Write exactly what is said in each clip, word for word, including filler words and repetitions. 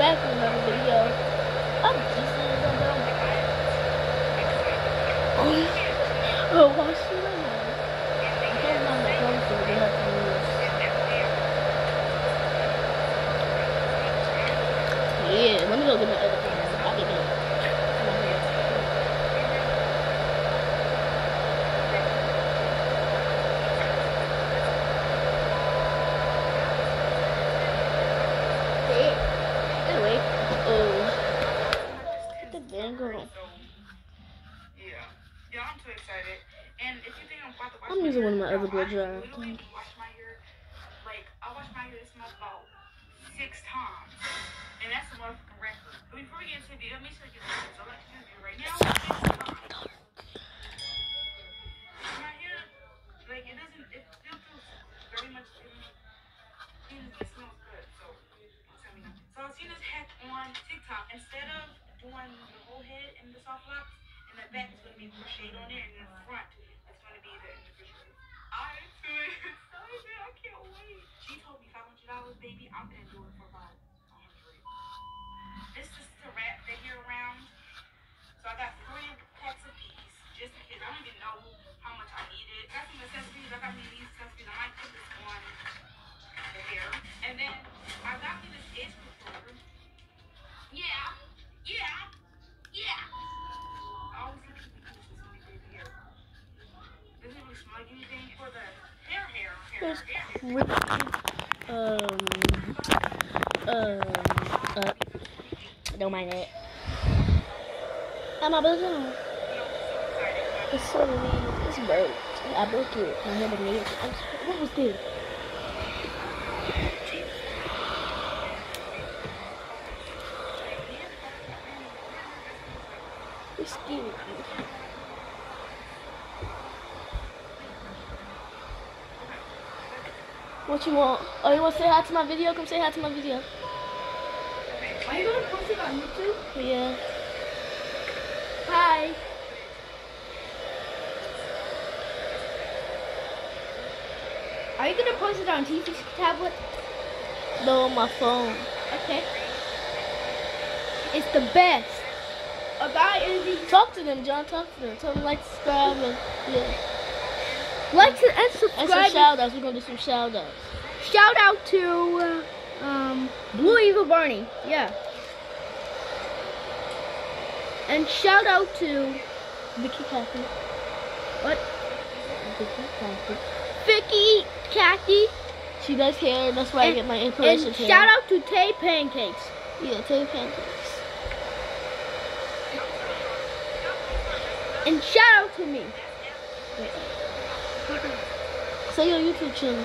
back with another video. I'm just saying something. Oh, what's she doing? I'm talking about my phone, so they have to use. Yeah, let me go get my other phone. I'll be back. I'm using one of my other blow dryers. Wash my hair, like I wash my hair this month about six times, and that's a motherfucking record. But before we get into the video, make sure you get the so let's do it right now. My hair, like it doesn't, it still feels very much clean. It smells good, so don't tell me nothing. So I've seen this hack on TikTok. Instead of doing the whole head and the soft locks, and the back is going to be crocheted on there, and in the front it's going to be the individual. I'm too excited. I can't wait. She told me five hundred dollars, baby. I'm going to do it for about one hundred dollars. This is to wrap the hair around. So I got three packs of these, just because I don't even know how much I needed. I got some accessories. I got me these accessories. I might put this on the hair. And then I got me this edge controller. Yeah. Yeah. Yeah. I always look at the pictures when we did hair. Doesn't really smell like anything for the hair, hair, hair, hair, hair. Um, um, uh, don't mind it. I'm a balloon. It's so weird. It's broke. I broke it. My head and nails. What was this? It's scary. What you want? Oh, you want to say hi to my video? Come say hi to my video. Are you going to post it on YouTube? Yeah. Hi. Are you going to post it on T V tablet? No, on my phone. Okay. It's the best. A guy is the... Talk to them, John. Talk to them. Tell them like, subscribe, and yeah. Like to, and subscribe. And some shout outs. We're going to do some shout outs. Shout out to uh, um, Blue Eagle Barney. Yeah. And shout out to Vicky Kathy. What? Vicky Kathy. Vicky Kathy. She does hair, and that's where and, I get my inspiration. And shout out to Tay Pancakes. Yeah, Tay Pancakes. And shout out to me. Yeah. Say your YouTube channel.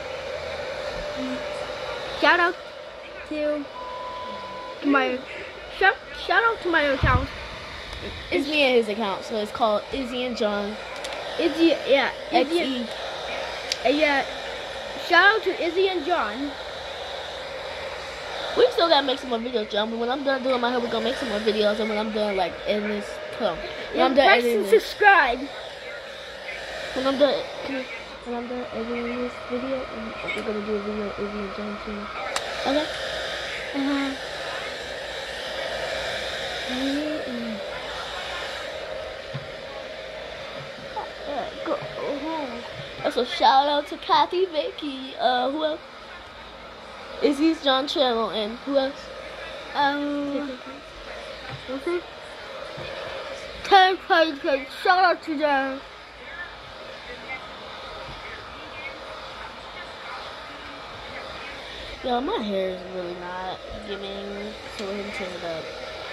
Shout out to my shout shout out to my account. It's me and his account, so it's called Izzy and John. Izzy, yeah, Izzy, X E. uh, yeah. Shout out to Izzy and John. We still gotta make some more videos, John. But when I'm done doing my hair, we're gonna make some more videos, and when I'm done like in this, come. When Yeah, I'm done press editing and this. subscribe. When I'm done, when I'm done editing this video, we're gonna do a video of Izzy and John channel. Okay. Uh-huh. Mm-hmm. Yeah, go home. Also, shout out to Kathy, Vicky. Uh, who else? Izzy's John channel, and who else? Um. Okay. Ten pancakes. Shout out to them. Yo, my hair is really not giving, so we're gonna turn it up.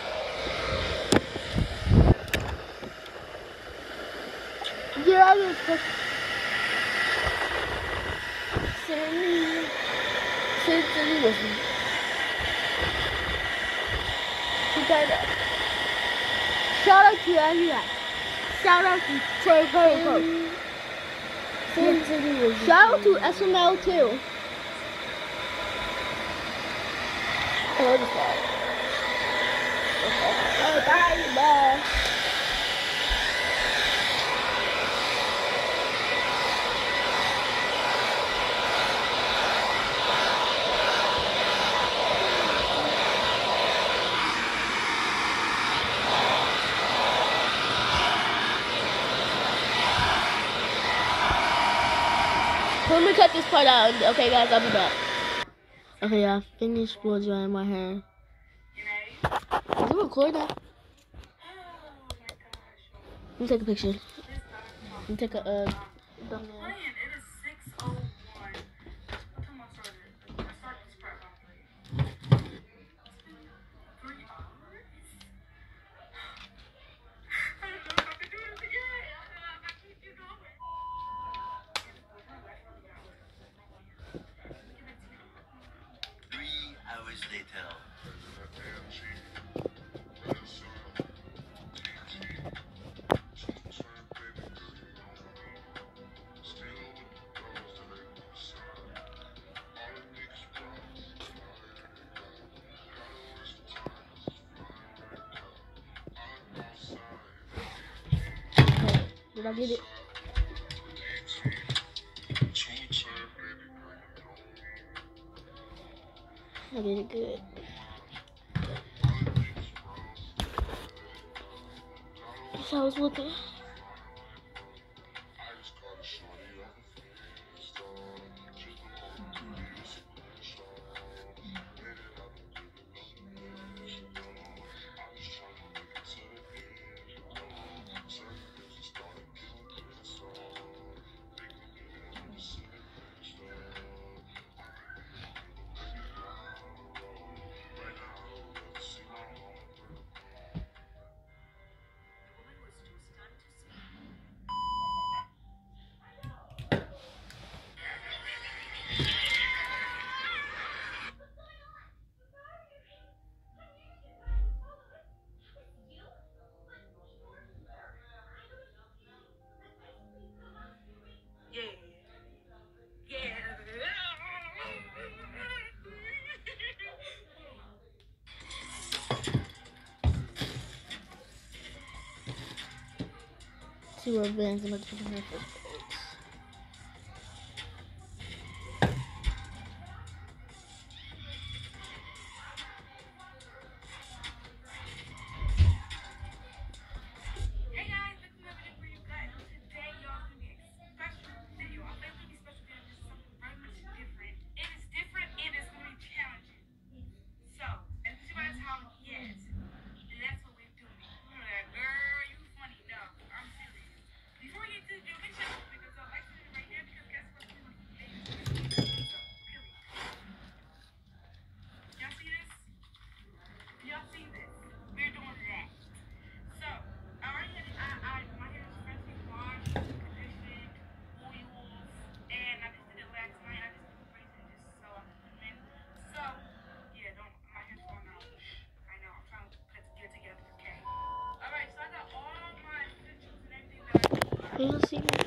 Yeah, I'm gonna put Cindy, Cindy with me. She got it. Shout out to Andrea. Shout out to Trey Perry. Cindy with me. Shout out to S M L too. Hello, this guy. Oh, bye, bye. let me cut this part out. Okay, guys, I'll be back. Okay, I finished blow drying my hair. Is it recording? Let me take a picture. Let me take a uh, thumbnail. Three hours later. Did I get it? I did it good. That's how I was looking. Two rubber bands and look for the hair first. Hey guys, this is another video for you guys. Today, y'all, gonna be a special video. I think it's gonna be special because it's something very much different. It is different and it's gonna be challenging. So, as you guys how yes, and that's what we're doing. You're like, girl, you funny. No, I'm serious. Before we get to the video, make sure you pick us up. Like to do it right here because guess what? We're doing today. So, period. Y'all see this? Y'all see this? We're doing that. So, I already had, I, I, my hair is freshly washed, conditioned, oils, and I just did it last night. I just put braids in just so I can put them in. So, yeah, don't, my hair's falling out. I know, I'm trying to put it get together, okay? Alright, so I got all my essentials and everything that I need. Can you see me?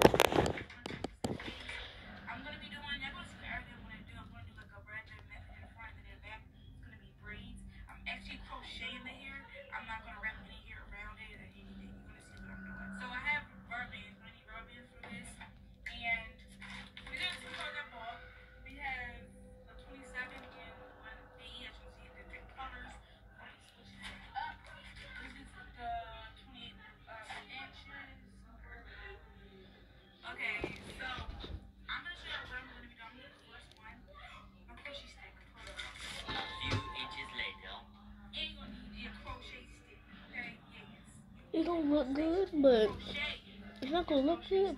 I'm gonna be doing, I'm gonna see everything I'm gonna do. I'm gonna do like a regular method in the front and then in the back. It's gonna be braids. I'm actually crocheting the hair. I'm not gonna wrap any hair around it or anything. You're gonna see what I'm doing. So I have rubber bands. I need rubber bands for this. And we got two colors I bought. We have the twenty-seven and one B. As you can see, the different colors. I'm gonna switch it up. This is the twenty-eight uh, inches. Okay, so I'm gonna show you what I'm gonna be doing. I'm gonna do the first one. My crochet stick. Hold on. A few inches later. And you're gonna need your crochet stick. Okay? Yes. It don't look good, but Crochet. it's not gonna look good.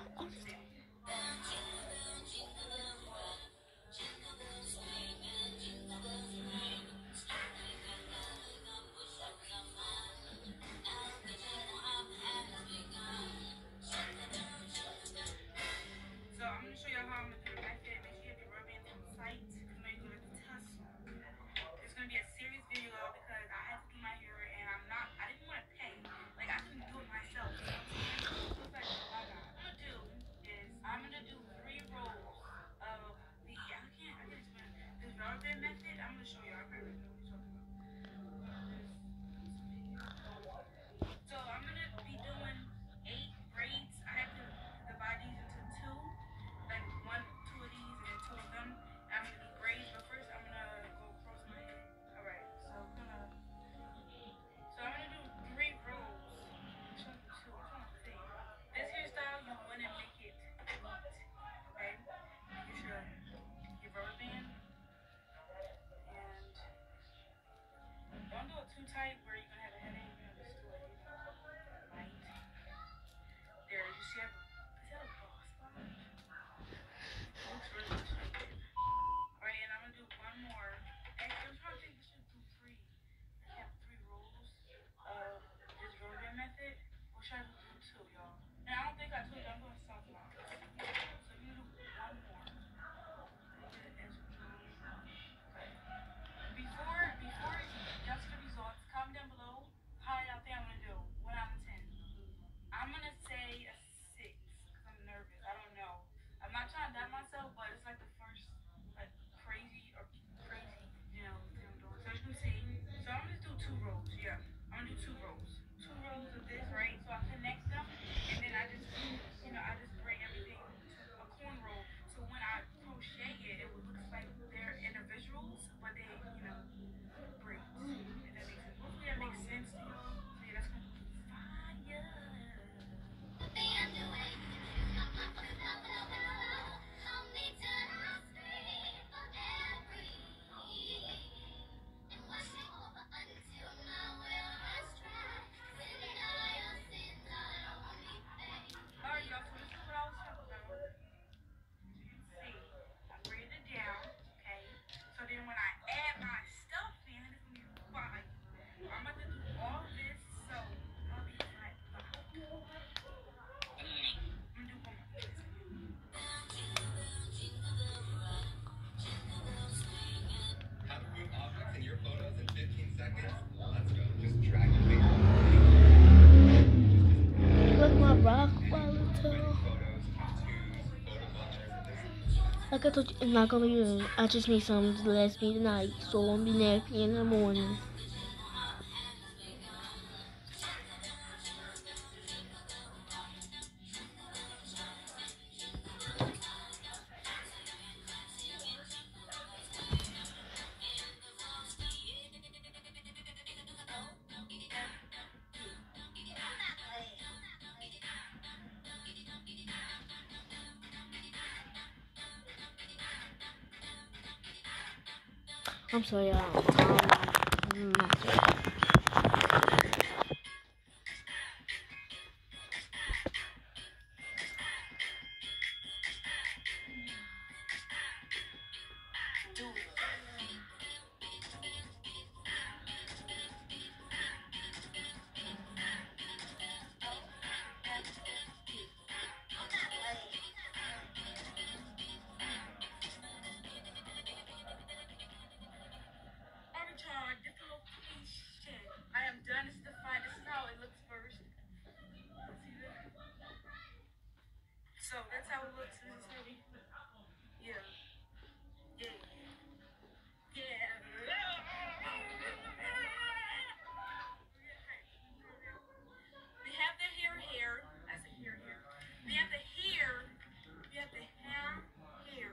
So I'm gonna show you how I'm gonna do it like that. Make sure you have your rubber bands on tight. Because I know you're gonna tussle. It's gonna be a serious video because I had to do my hair and I'm not. I didn't want to pay. Like I couldn't do it myself. You know what I'm saying? So it's like, oh my God. I'm gonna too tight where you're gonna have a headache, you know, just do it, you know, light. There, you see, I have, is that a ball spot? It looks really restricted. Alright, and I'm gonna do one more. Actually, I'm trying to think we should do three. I have three rules of this rodeo method. Or should I do two, y'all? And I don't think I told you I'm going to South Lawn. So you do one more. Before, before y'all see the results, comment down below how y'all think I'm gonna do. One out of ten. I'm gonna say a six because I'm nervous. I don't know. I'm not trying to doubt myself, but it's like the first, like crazy or crazy, you know, thing I'm doing. So as you can see, so I'm gonna do two rows. Yeah, I'm gonna do two rows. Two rows of this, right? So I connect them, and then I just, you know, I just bring everything to a corn roll. So when I crochet it, it would look like they're individuals, but they, you know, braids. If that makes sense. Hopefully that makes sense to y'all. So yeah, that's gonna be fire. Alright, y'all, so this is what I was talking about. As you can see, I braided it down, okay? So then when I add my stuff in, it's gonna be fire. I'm about to do all this, so I'll be right back. I'm gonna do one more. How to move objects in your photos in fifteen seconds? Let's go. Just drag your finger. Look my rock wallet. Photos, tattoos, photo monitors, and Like I told you, I'm not gonna be good. I just need something to last me tonight, so I won't be nappy in the morning. I'm sorry, y'all. Um, Avatar, different location. I am done. This is the final. This is how it looks first. See that? So that's how it looks. This is how we. Yeah. Yeah. Yeah. We have the hair hair. I said hair hair. We have the hair. We have the hair hair.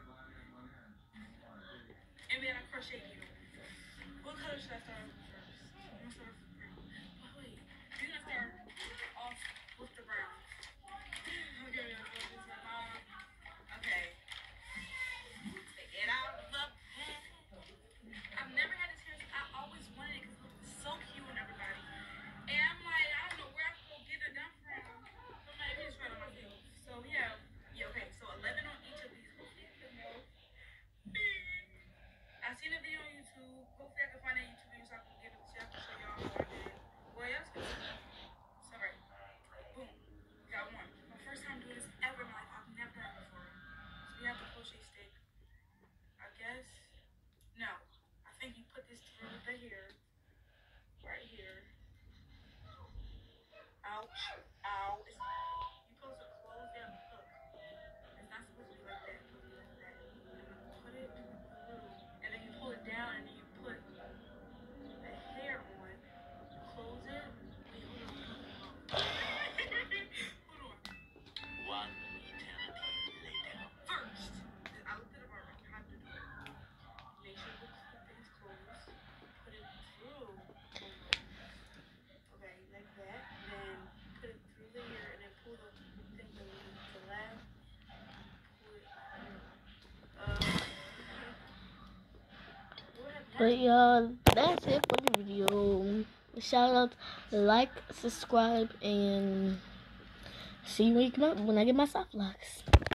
And we have a crochet needle. What color should I start with first? I'm gonna start with brown. But wait, we're gonna start off with the brown. Okay, we're gonna go this one. Okay. Take it out of the pan. I've never had this hair. I always wanted it because it looks so cute on everybody. And I'm like, I don't know where I can go get it done from. I'm like, it's right on my face. So yeah, yeah, okay. So eleven on each of these. I've seen a video on YouTube. Hopefully I can find a YouTube video so I can give it to y'all to show y'all how I did. Well, y'all can see. So right. Boom. Got one. My first time doing this ever in my life. I've never done it before. So we have the crochet stick. I guess. No. I think you put this through the hair. Right here. Ouch. Ow. It's, you're supposed to close that hook. It's not supposed to be like that. It's supposed to be like that. And put it through. And then you pull it down and then you put the hair on. Close it. Wait, hold on. Hold on. One eternity later. First, I looked at the bar. How to do it. Make sure the thing is closed. Put it through. Okay, like that. Then put it through the hair and then pull the thing to the left. Pull it. Uh. but y'all, that's it for the video. shout out, like, subscribe, and see you when, you come up, when I get my soft locks.